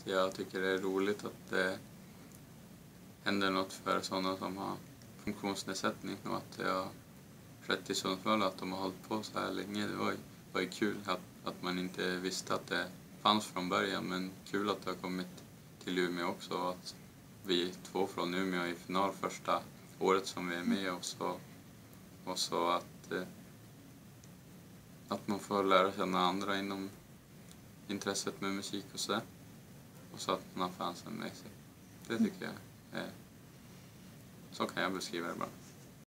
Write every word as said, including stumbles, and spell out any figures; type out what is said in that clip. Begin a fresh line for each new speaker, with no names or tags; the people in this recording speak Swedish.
jag tycker det är roligt att det händer något för sådana som har funktionsnedsättning och att det har skett i Sundsvall att de har hållit på så här länge. Det var ju, var ju kul att, att man inte visste att det fanns från början, men kul att det har kommit till Umeå också och att vi två från Umeå är i final första året som vi är med och så, och så att, eh, att man får lära känna andra inom intresset med musik och så där. Och så att man har fansen med sig. Det tycker jag är, så kan jag beskriva det bara.